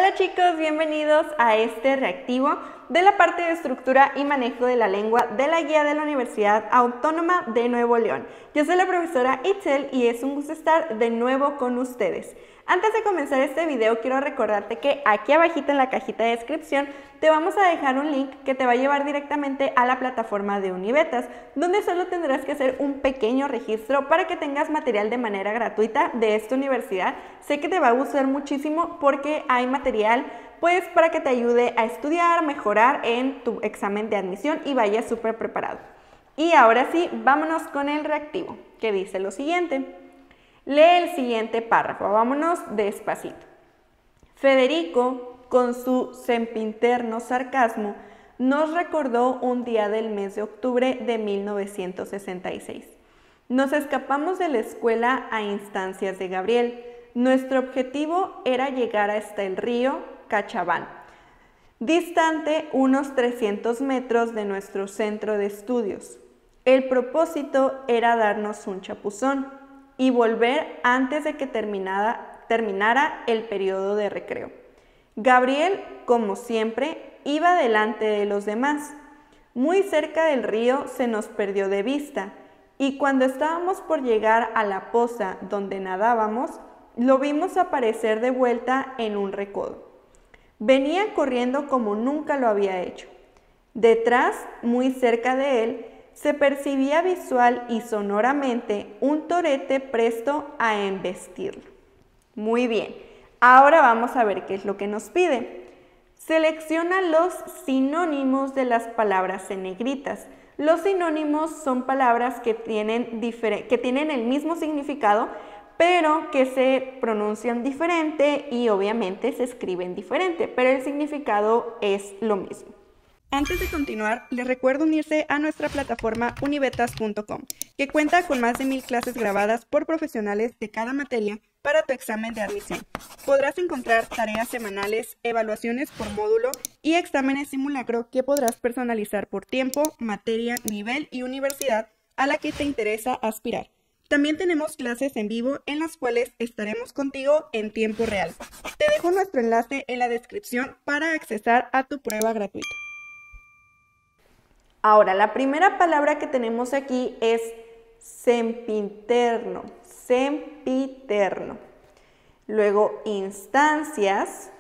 Hola chicos, bienvenidos a este reactivo de la parte de estructura y manejo de la lengua de la guía de la Universidad Autónoma de Nuevo León. Yo soy la profesora Itzel y es un gusto estar de nuevo con ustedes. Antes de comenzar este video quiero recordarte que aquí abajito en la cajita de descripción te vamos a dejar un link que te va a llevar directamente a la plataforma de Univetas, donde solo tendrás que hacer un pequeño registro para que tengas material de manera gratuita de esta universidad. Sé que te va a gustar muchísimo porque hay material pues para que te ayude a estudiar, mejorar en tu examen de admisión y vayas súper preparado. Y ahora sí, vámonos con el reactivo, que dice lo siguiente. Lee el siguiente párrafo, vámonos despacito. Federico, con su sempiterno sarcasmo, nos recordó un día del mes de octubre de 1966. Nos escapamos de la escuela a instancias de Gabriel. Nuestro objetivo era llegar hasta el río Cachabán, distante unos 300 metros de nuestro centro de estudios. El propósito era darnos un chapuzón y volver antes de que terminara el periodo de recreo. Gabriel, como siempre, iba delante de los demás. Muy cerca del río se nos perdió de vista y cuando estábamos por llegar a la poza donde nadábamos, lo vimos aparecer de vuelta en un recodo. Venía corriendo como nunca lo había hecho. Detrás, muy cerca de él, se percibía visual y sonoramente un torete presto a embestirlo. Muy bien, ahora vamos a ver qué es lo que nos pide. Selecciona los sinónimos de las palabras en negritas. Los sinónimos son palabras que tienen el mismo significado, pero que se pronuncian diferente y obviamente se escriben diferente, pero el significado es lo mismo. Antes de continuar, les recuerdo unirse a nuestra plataforma univetas.com, que cuenta con más de 1000 clases grabadas por profesionales de cada materia para tu examen de admisión. Podrás encontrar tareas semanales, evaluaciones por módulo y exámenes simulacro que podrás personalizar por tiempo, materia, nivel y universidad a la que te interesa aspirar. También tenemos clases en vivo en las cuales estaremos contigo en tiempo real. Te dejo nuestro enlace en la descripción para accesar a tu prueba gratuita. Ahora, la primera palabra que tenemos aquí es sempiterno, sempiterno. Luego instancias,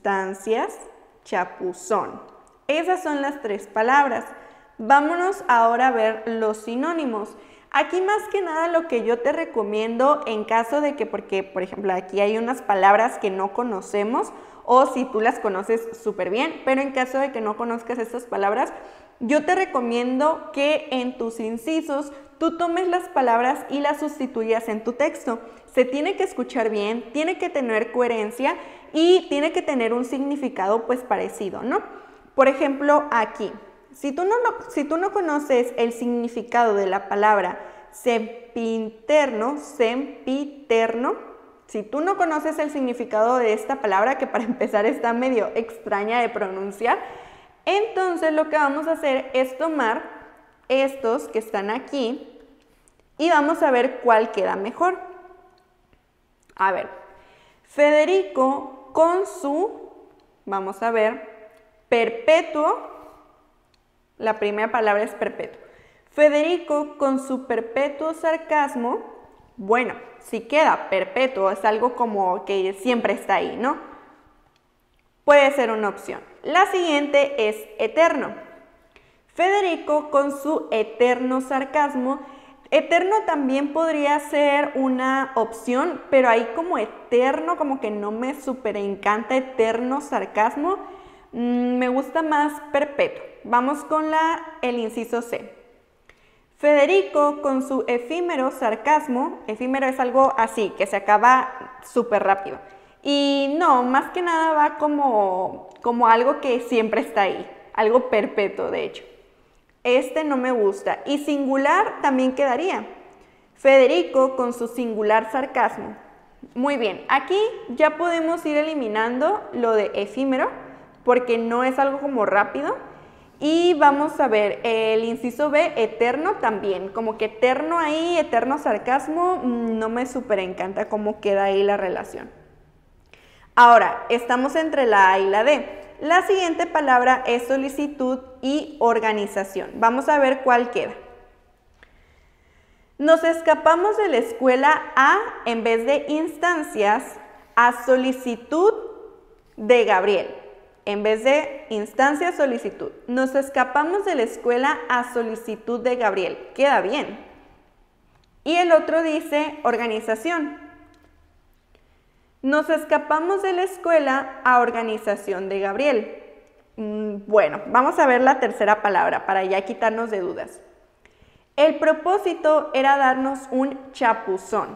chapuzón. Esas son las tres palabras. Vámonos ahora a ver los sinónimos. Aquí más que nada lo que yo te recomiendo en caso de que, porque por ejemplo aquí hay unas palabras que no conocemos o si tú las conoces súper bien, pero en caso de que no conozcas estas palabras, yo te recomiendo que en tus incisos tú tomes las palabras y las sustituyas en tu texto. Se tiene que escuchar bien, tiene que tener coherencia y tiene que tener un significado pues parecido, ¿no? Por ejemplo, aquí, si tú no conoces el significado de la palabra sempiterno, si tú no conoces el significado de esta palabra, que para empezar está medio extraña de pronunciar, entonces lo que vamos a hacer es tomar estos que están aquí y vamos a ver cuál queda mejor. A ver, Federico con su, vamos a ver, perpetuo, la primera palabra es perpetuo. Federico con su perpetuo sarcasmo, bueno, si queda perpetuo, es algo como que siempre está ahí, ¿no? Puede ser una opción. La siguiente es eterno. Federico con su eterno sarcasmo. Eterno también podría ser una opción, pero ahí como eterno, como que no me súper encanta eterno sarcasmo. Me gusta más perpetuo. Vamos con el inciso C. Federico con su efímero sarcasmo. Efímero es algo así, que se acaba súper rápido. Y no, más que nada va como algo que siempre está ahí, algo perpetuo de hecho. Este no me gusta. Y singular también quedaría. Federico con su singular sarcasmo. Muy bien, aquí ya podemos ir eliminando lo de efímero porque no es algo como rápido. Y vamos a ver el inciso B, eterno también. Como que eterno ahí, eterno sarcasmo, no me súper encanta cómo queda ahí la relación. Ahora, estamos entre la A y la D. La siguiente palabra es solicitud y organización. Vamos a ver cuál queda. Nos escapamos de la escuela a, en vez de instancias, a solicitud de Gabriel. En vez de instancia, solicitud. Nos escapamos de la escuela a solicitud de Gabriel. Queda bien. Y el otro dice organización. Nos escapamos de la escuela a organización de Gabriel. Bueno, vamos a ver la tercera palabra para ya quitarnos de dudas. El propósito era darnos un chapuzón.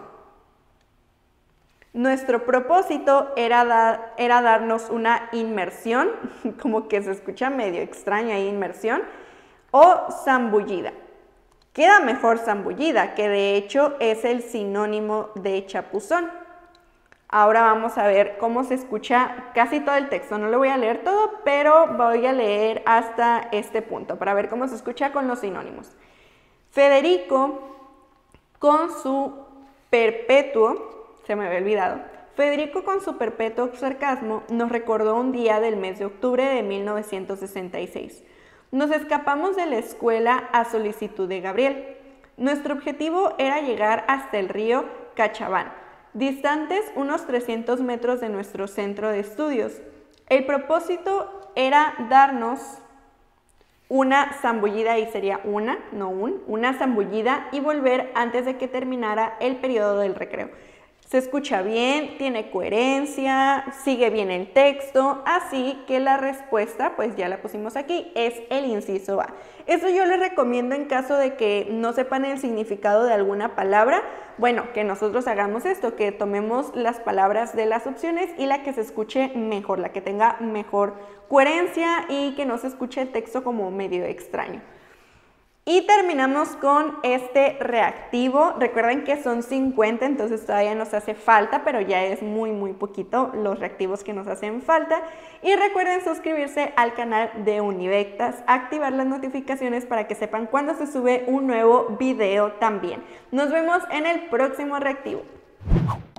Nuestro propósito era darnos una inmersión, como que se escucha medio extraña ahí, inmersión, o zambullida. Queda mejor zambullida, que de hecho es el sinónimo de chapuzón. Ahora vamos a ver cómo se escucha casi todo el texto. No lo voy a leer todo, pero voy a leer hasta este punto para ver cómo se escucha con los sinónimos. Federico, con su perpetuo, se me había olvidado, Federico con su perpetuo sarcasmo nos recordó un día del mes de octubre de 1966. Nos escapamos de la escuela a solicitud de Gabriel. Nuestro objetivo era llegar hasta el río Cachabán, distantes unos 300 metros de nuestro centro de estudios. El propósito era darnos una zambullida, y sería una, no una zambullida y volver antes de que terminara el periodo del recreo. Se escucha bien, tiene coherencia, sigue bien el texto, así que la respuesta, pues ya la pusimos aquí, es el inciso A. Eso yo les recomiendo en caso de que no sepan el significado de alguna palabra. Bueno, que nosotros hagamos esto, que tomemos las palabras de las opciones y la que se escuche mejor, la que tenga mejor coherencia y que no se escuche el texto como medio extraño. Y terminamos con este reactivo. Recuerden que son 50, entonces todavía nos hace falta, pero ya es muy poquito los reactivos que nos hacen falta. Y recuerden suscribirse al canal de Univectas, activar las notificaciones para que sepan cuando se sube un nuevo video también. Nos vemos en el próximo reactivo.